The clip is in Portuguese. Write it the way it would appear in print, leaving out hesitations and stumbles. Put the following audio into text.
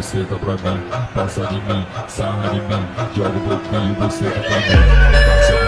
você tá pra mim. Passa de mim, sarra de mim, joga um pouquinho, você tá pra mim.